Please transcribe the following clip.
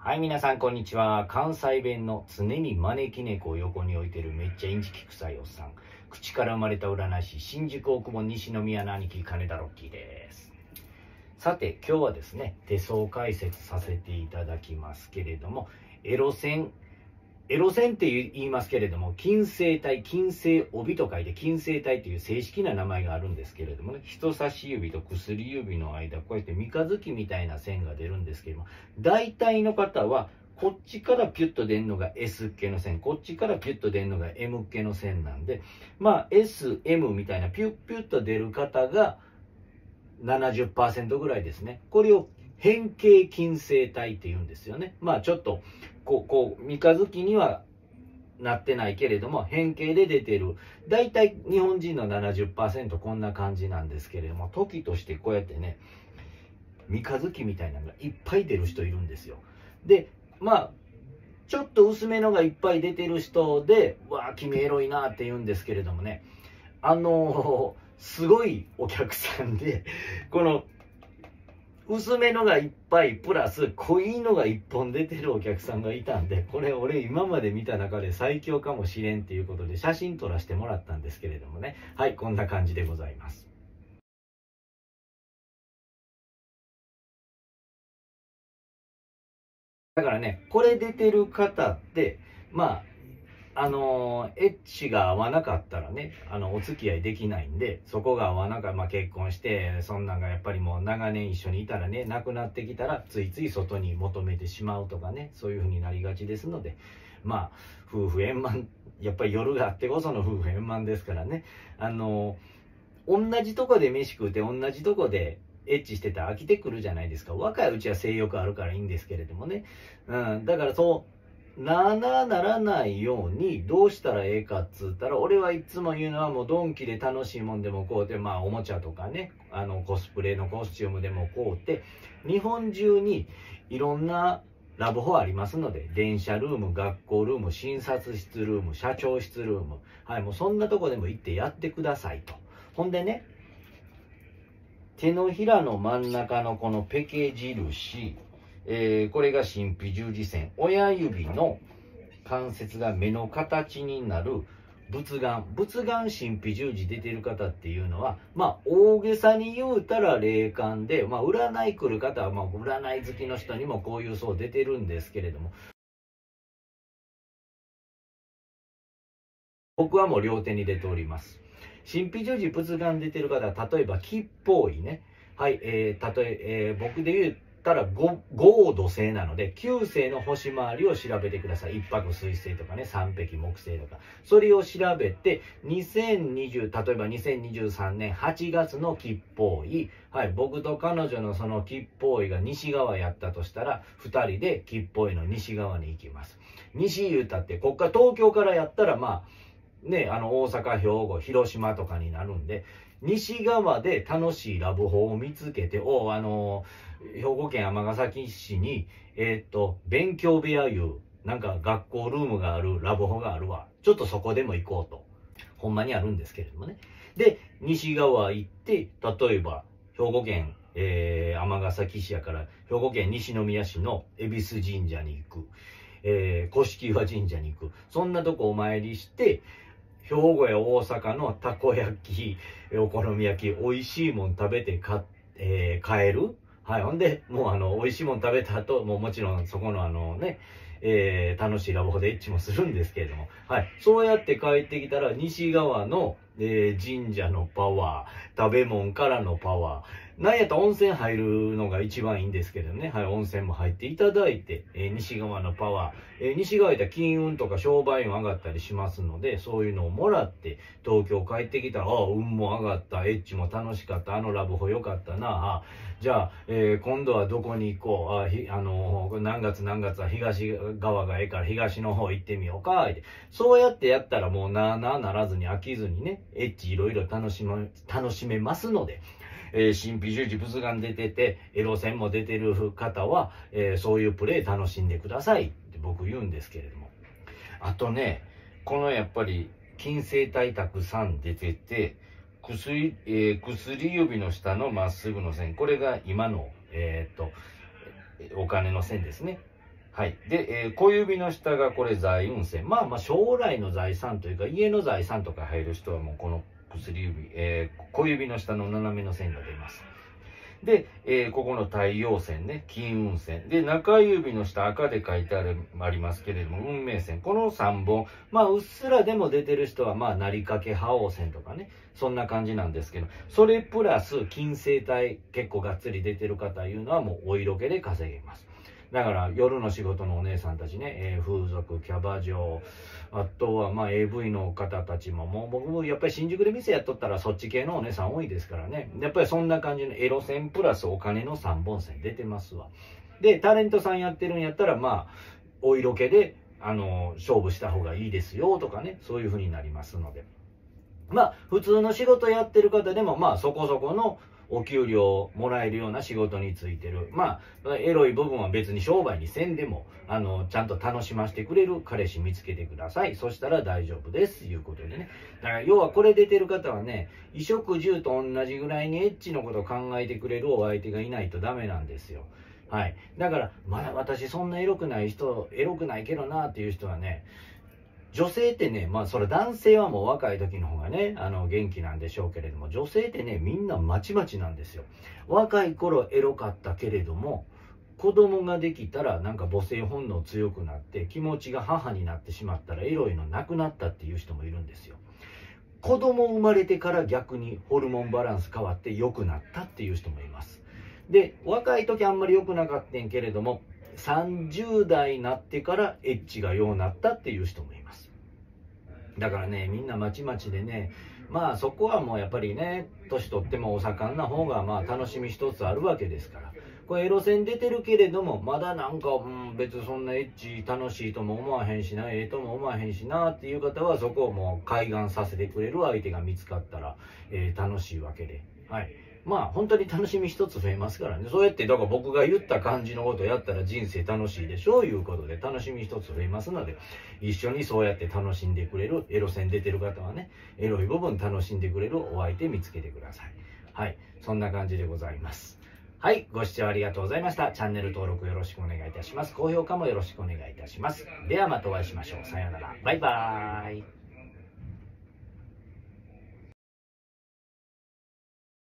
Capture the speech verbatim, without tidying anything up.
はい、皆さん、こんにちは。関西弁の常に招き猫を横に置いてるめっちゃインチキ臭いおっさん。口から生まれた占い師、新宿大久保西宮の兄貴、金田ロッキーです。さて、今日はですね、手相解説させていただきますけれども、エロ線、エロ線って言いますけれども、金星体、金星帯と書いて金星体という正式な名前があるんですけれどもね、人差し指と薬指の間、こうやって三日月みたいな線が出るんですけれども、大体の方は、こっちからピュッと出るのが S っ気の線、こっちからピュッと出るのが M っ気の線なんで、まあ エスエム みたいなピュッピュッと出る方が ななじゅっパーセント ぐらいですね。これを変形金星体って言うんですよね。まあちょっとこう、こう、三日月にはなってないけれども、変形で出てる。大体日本人の ななじゅっパーセント こんな感じなんですけれども、時としてこうやってね、三日月みたいなのがいっぱい出る人いるんですよ。で、まあ、ちょっと薄めのがいっぱい出てる人で、わあ、君エロいなって言うんですけれどもね、あのー、すごいお客さんで、この、薄めのがいっぱいプラス濃いのがいっぽん出てるお客さんがいたんで、これ俺今まで見た中で最強かもしれんっていうことで写真撮らせてもらったんですけれどもね、はい、こんな感じでございます。だからね、これ出てる方ってまああのエッチが合わなかったらね、あのお付き合いできないんで、そこが合わなかった、まあ、結婚してそんなんがやっぱりもう長年一緒にいたらね、なくなってきたらついつい外に求めてしまうとかね、そういう風になりがちですので、まあ夫婦円満、やっぱり夜があってこその夫婦円満ですからね、あの同じとこで飯食うて同じとこでエッチしてたら飽きてくるじゃないですか。若いうちは性欲あるからいいんですけれどもね、うん、だからそうなあなあならないようにどうしたらええかっつったら、俺はいつも言うのはもうドンキで楽しいもんでもこうて、まあおもちゃとかね、あのコスプレのコスチュームでもこうて、日本中にいろんなラブホありますので、電車ルーム、学校ルーム、診察室ルーム、社長室ルーム、はい、もうそんなとこでも行ってやってくださいと。ほんでね、手のひらの真ん中のこのペケ印、えー、これが神秘十字線、親指の関節が目の形になる仏眼、仏眼神秘十字出てる方っていうのは、まあ大げさに言うたら霊感で、まあ占い来る方は、まあ占い好きの人にもこういう層出てるんですけれども、僕はもう両手に出ております。神秘十字仏眼出てる方は、例えば吉報位ね、はい、えー、例え、えー、僕で言ったらご合土星なので、きゅう星の星回りを調べてください。一泊水星とかね、三匹木星とか。それを調べて、にせんにじゅう、例えばにせんにじゅうさんねんはちがつの吉報位、はい、僕と彼女のその吉報位が西側やったとしたら、ふたりで吉報位の西側に行きます。西言うたって、こっから東京からやったら、まあ、ね、あの大阪、兵庫、広島とかになるんで、西側で楽しいラブホを見つけて、おあの兵庫県尼崎市に、えー、っと勉強部屋いうなんか学校ルームがあるラブホがあるわ、ちょっとそこでも行こうと、ほんまにあるんですけれどもね。で西側行って、例えば兵庫県えー、尼崎市やから兵庫県西宮市の恵比寿神社に行く、えー、古式岩神社に行く、そんなとこお参りして、兵庫や大阪のたこ焼き、お好み焼き、美味しいもん食べてか、えー、帰る。はい。ほんで、もうあの、美味しいもん食べた後、もうもちろんそこのあのね、えー、楽しいラブホでエッチもするんですけれども、はい。そうやって帰ってきたら、西側の、えー、神社のパワー、食べ物からのパワー、なんやったら温泉入るのが一番いいんですけどね。はい、温泉も入っていただいて、えー、西側のパワー、えー、西側やったら金運とか商売運上がったりしますので、そういうのをもらって、東京帰ってきたら、ああ、運も上がった、エッチも楽しかった、あのラブホ良かったな、あじゃあ、えー、今度はどこに行こう、あ、ひあのー、何月何月は東側がええから東の方行ってみようか、って。そうやってやったらもうなあなあならずに飽きずにね、エッチいろいろ楽しま、楽しめますので、えー、神秘十字仏眼出てて、エロ線も出てる方は、えー、そういうプレイ楽しんでくださいって僕言うんですけれども。あとね、このやっぱり、金星体たくさん出てて、薬、えー、薬指の下のまっすぐの線、これが今の、えー、っと、お金の線ですね。 はい。で、えー小指の下がこれ財運線。まあまあ将来の財産というか家の財産とか入る人はもうこの薬指、えー小指の下の斜めの線が出ます。で、えーここの太陽線ね、金運線。で、中指の下赤で書いてある、ありますけれども、運命線。このさんぼん。まあ、うっすらでも出てる人は、まあ、なりかけ覇王線とかね、そんな感じなんですけど、それプラス、金星体、結構がっつり出てる方いうのは、もうお色気で稼げます。だから夜の仕事のお姉さんたちね、えー風俗、キャバ嬢、あとはまあ エーブイ の方たちも、もう僕もやっぱり新宿で店やっとったらそっち系のお姉さん多いですからね。やっぱりそんな感じのエロ線プラスお金のさんぼん線出てますわ。で、タレントさんやってるんやったらまあ、お色気で、あの、勝負した方がいいですよとかね、そういう風になりますので。まあ、普通の仕事やってる方でも、まあ、そこそこのお給料をもらえるような仕事についてる。まあ、エロい部分は別に商売にせんでも、あの、ちゃんと楽しませてくれる彼氏見つけてください。そしたら大丈夫です。いうことでね。だから、要はこれ出てる方はね、衣食住と同じぐらいにエッチのことを考えてくれるお相手がいないとダメなんですよ。はい。だから、まだ私そんなエロくない人、エロくないけどなっていう人はね、女性ってね、まあそれ男性はもう若い時の方がね、あの元気なんでしょうけれども、女性ってね、みんなまちまちなんですよ。若い頃エロかったけれども、子供ができたらなんか母性本能強くなって気持ちが母になってしまったらエロいのなくなったっていう人もいるんですよ。子供生まれてから逆にホルモンバランス変わって良くなったっていう人もいます。で、若い時あんまり良くなかったんけれども、さんじゅう代になってからエッチが良くなったっていう人もいます。だからね、みんなまちまちでね、まあそこはもうやっぱりね、年取ってもお盛んな方がまあ楽しみ一つあるわけですから。これエロ線出てるけれども、まだなんか、うん、別にそんなエッチ楽しいとも思わへんしな、ええとも思わへんしなっていう方は、そこをもう開眼させてくれる相手が見つかったら、えー楽しいわけで。はい。まあ本当に楽しみ一つ増えますからね。そうやって、だから僕が言った感じのことやったら人生楽しいでしょういうことで楽しみ一つ増えますので、一緒にそうやって楽しんでくれる、エロ線出てる方はね、エロい部分楽しんでくれるお相手見つけてください。はい。そんな感じでございます。はい。ご視聴ありがとうございました。チャンネル登録よろしくお願いいたします。高評価もよろしくお願いいたします。ではまたお会いしましょう。さようなら。バイバーイ。